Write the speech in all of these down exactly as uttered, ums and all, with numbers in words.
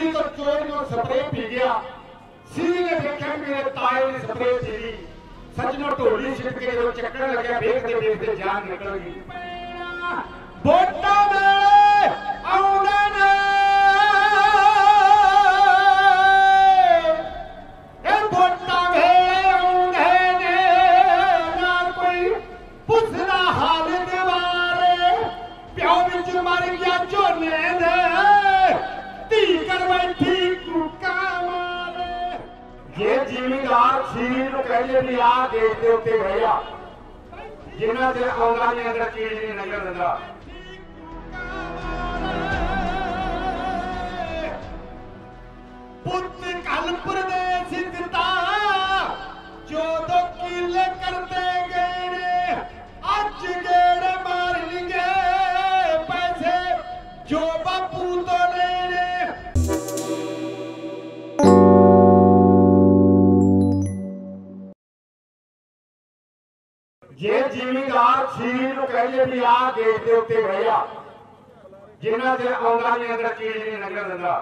सीरी तो चोरी को स्प्रे पी गया। सीरी ने देखा मेरे ताए ने स्प्रे पी ली। सजनों ढोली छिट के जो चक्कर लगे देखते देखते जान निकल गई। वोटां वेले आउंदे ने ए वोटां वेले आउंदे ने ना कोई पुछदा हाल दे बारे। प्यो विच मर गया झोने दे धी कर बैठी कूका मारे। जे जिमीदार सीरी नूं कहिए भी आ देश दे उत्ते रहिया जिन्ना चਿਰ आउंदा नहीं अंदर चीज नहीं नजर दिंदा। पुत कल प्रदेश दिता जो दो किले करते गए ने अज गेड़े मारेंगे पैसे जो बापू तो लेने। जे जिमीदार सीरी नूं कहिए भी आ देश दे उत्ते रहिया जिन्ना चਿਰ आउंदा नहीं अंदर चीज नहीं नजर दिंदा।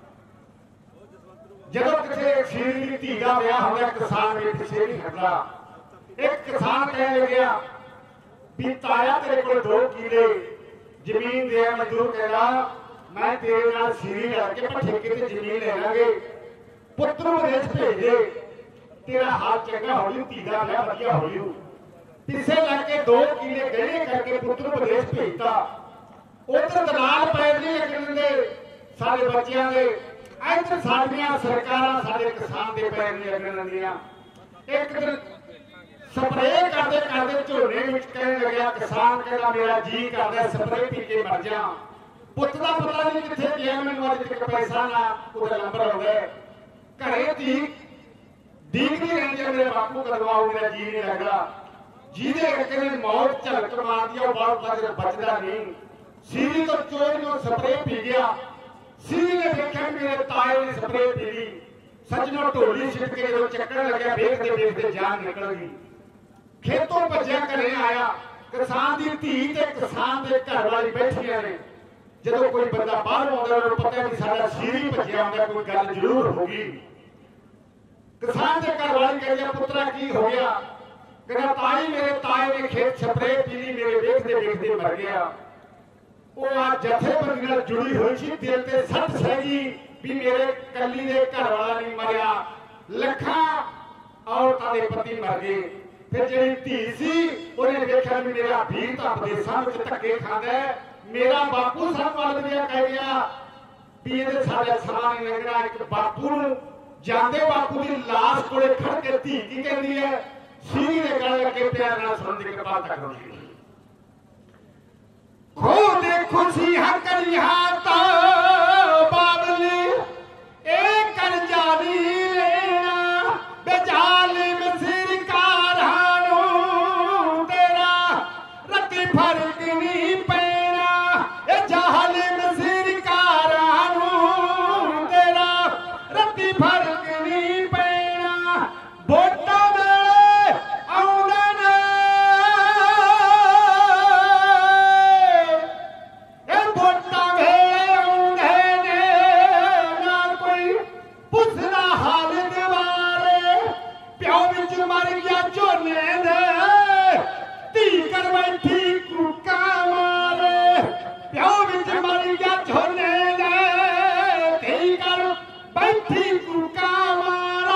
ਜਦੋਂ ਕਿਸੇ ਸੀਰੀ ਦੀ ਧੀ ਦਾ ਵਿਆਹ ਹੁੰਦਾ ਕਿਸਾਨ ਵੀ ਪਿੱਛੇ ਨਹੀਂ ਹਟਦਾ। ਇੱਕ ਕਿਸਾਨ ਕਹਿਣ ਲੱਗਿਆ ਵੀ ਤਾਇਆ ਤੇਰੇ ਕੋਲ ਦੋ ਕਿਲੇ ਜ਼ਮੀਨ ਦੇ ਮਜ਼ਦੂਰ ਕਹਿੰਦਾ ਮੈਂ ਤੇਰੇ ਨਾਲ ਸੀਰੀ ਲੜ ਕੇ ਪਰ ਠੇਕੇ ਤੇ ਜ਼ਮੀਨ ਲੈ ਲਾਂਗੇ ਪੁੱਤਰ ਨੂੰ ਵਿਦੇਸ਼ ਭੇਜ ਦੇ ਤੇਰਾ ਹਾਲ ਚੰਗਾ ਹੋ ਜੂ ਧੀ ਦਾ ਵਿਆਹ ਵਧੀਆ ਹੋ ਜੂ। ਪਿੱਛੇ ਲੱਗ ਕੇ ਦੋ ਕਿਲੇ ਗਹਿਣੇ ਕਰਕੇ ਪੁੱਤਰ ਨੂੰ ਵਿਦੇਸ਼ ਭੇਜਤਾ। ਉਧਰ ਦਲਾਲ ਪੈਸੇ ਨਹੀਂ ਲੱਗਣ ਦਿੰਦੇ ਸਾਡੇ ਬੱਚਿਆਂ ਦੇ। ਇੱਧਰ ਸਾਡੀਆਂ ਸਰਕਾਰਾਂ ਸਾਡੇ ਕਿਸਾਨ ਦੇ ਪੈਰ ਨਹੀਂ ਲੱਗਣ ਦਿੰਦੀਆਂ। ਇੱਕ ਦਿਨ ਸਪਰੇਅ ਕਰਦੇ ਕਰਦੇ ਝੋਨੇ ਵਿੱਚ ਕਹਿਣ ਲੱਗਿਆ ਕਿਸਾਨ ਕਹਿੰਦਾ ਮੇਰਾ ਜੀ ਕਰਦਾ ਸਪਰੇਅ ਪੀ ਕੇ ਮਰ ਜਾ। ਪੁੱਤ ਦਾ ਪਤਾ ਨਹੀਂ ਕਿੱਥੇ ਗਿਆ ਮੈਨੂੰ ਅੱਜ ਤੱਕ ਪੈਸਾ ਨਾ ਉਹਦਾ ਨੰਬਰ ਆਉਂਦਾ। ਘਰੇ ਧੀ ਦੀਕਦੀ ਰਹਿੰਦੀ ਮੇਰੇ ਬਾਪੂ ਕਰਵਾਓ ਮੇਰਾ ਜੀ ਨਹੀਂ ਲੱਗਦਾ। ਜਿਹਦੇ ਕਰਕੇ ਮੌਤ ਝਲਕ ਮਾਰਦੀ ਆ ਉਹ ਬਾਅਦ ਬਚਦਾ ਨਹੀਂ। ਸੀਰੀ ਤੋਂ ਚੋਰੀ ਨੂੰ ਸਪਰੇਅ ਪੀ ਗਿਆ। सीरी ने देखा मेरे ताए ने स्प्रे पी ली। सजनों ढोली छिट के जो चक्कर लगे देखते देखते जान निकल गई। खेतों भज्या घरे आया किसान की धी ते किसान के घर वाली बैठिया ने। जदों कोई बंदा बाहरों आउंदा उन्हें पता भी साडा सीरी भज्या आउंदा कोई गल जरूर होगी। किसान के घर वाली कहती पुत्रा की हो गया? कहना ताई मेरे ताए ने खेत स्प्रे पी ली मेरे देखते देखते मर गया। ਉਹ ਆ ਜਥੇਬੰਦੀ ਨਾਲ ਜੁੜੀ ਹੋਈ ਸੀ ਦਿਲ ਤੇ ਸੱਟ ਸਹਿਗੀ ਵੀ ਮੇਰੇ ਕੱਲੀ ਦੇ ਘਰ ਵਾਲਾ ਨਹੀਂ ਮਰਿਆ ਲੱਖਾਂ ਔਰਤਾਂ ਦੇ ਪਤੀ ਮਰ ਗਏ। ਫਿਰ ਜਿਹੜੀ ਧੀ ਸੀ ਉਹਨੇ ਵੇਖਿਆ ਵੀ ਮੇਰਾ ਵੀਰ ਤਾਂ ਵਿਦੇਸ਼ਾਂ ਵਿੱਚ ਧੱਕੇ ਖਾਂਦਾ ਮੇਰਾ ਬਾਪੂ ਸਭ ਵੱਲ ਦਿਆ ਕਹਿ ਗਿਆ ਵੀ ਇਹਦੇ ਸਾਡੇ ਸਮਾਂ ਨਹੀਂ ਲੰਘਣਾ। ਇੱਕ ਬਾਪੂ ਨੂੰ ਜਾਂਦੇ ਬਾਪੂ ਦੀ ਲਾਸ਼ ਕੋਲੇ ਖੜ ਕੇ ਧੀ ਕੀ ਕਹਿੰਦੀ ਹੈ ਸੀਰੀ ਨੇ ਗੱਲ ਕਰਕੇ ਪਿਆਰ ਨਾਲ ਸੁਣਨ ਦੀ ਕਿਰਪਾਲਤਾ ਕਰੋ। खो दे खुशी हकरिया तो बाबली एक कर जानी लेना बेजालिम सिरकारानू तेरा रति फर्क नहीं पैना ए जालिम सिरकारानू तेरा रति फर्क नहीं पैना। वोटां वेले आउंदे ने मर गया झोने दे धी कर बैठी कूका मारे। प्यो विच मर गया झोने दे धी कर बैठी कूका मारे।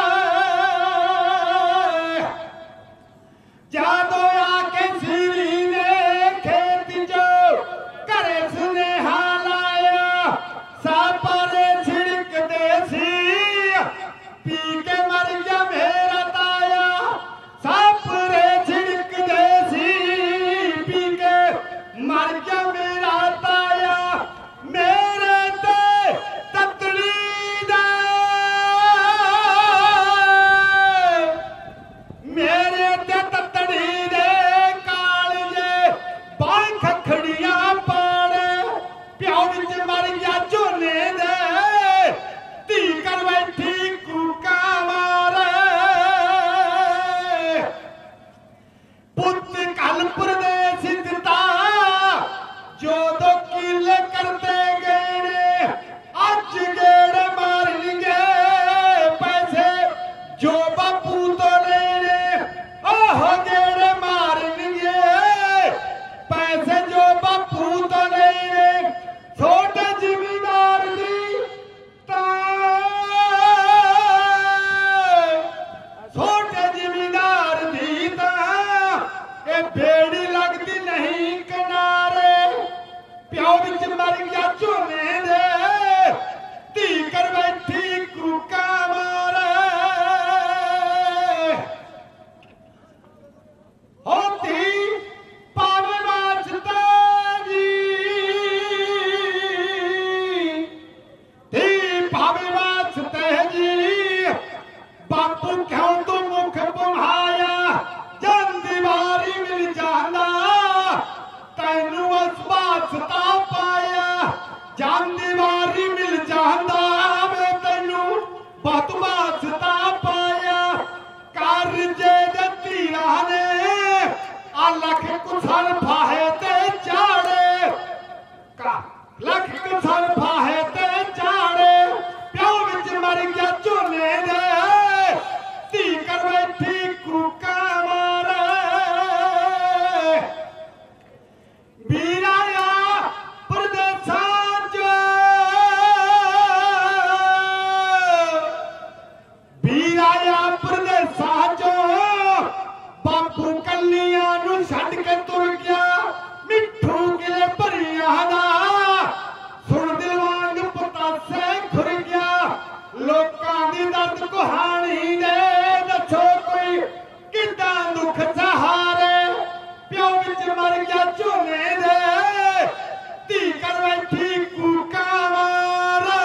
जादो आके सीरी ने खेत जो घरे सुनेहा लाया सापारे छिड़कदे सी पी के मर गया मेरा ताया। सापरे छिड़कदे सी पी के मर गया मेरा ताया। मेरे ते ततली दे बहुत वास्ता पाया करजे दे तीरा ने आ लख कुसल फाहे ते चाड़े का लख कुसल फाहे ते चाड़े प्यो विच मर गया झोने दे धी कर बैठी कूका मारे वीराया परदेसां च वीराया परदेसां च बापू कलियां नूं छड्ड के तुर गया मिठू किले भरिया दा सुन दिल वांग पतासे खुर गया लोकां दी दर्द कहानी दे दसो कोई किदां दुख सहारे प्यो विच मर गया झोने दे धी कर बैठी कूका मारे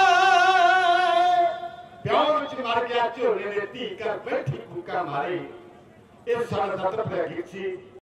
प्यो विच मर गया झोने दे धी कर बैठी कूका मारे। ਇਹ ਸਾਡਾ ਦਰਦ ਪ੍ਰਗਟ ਸੀ।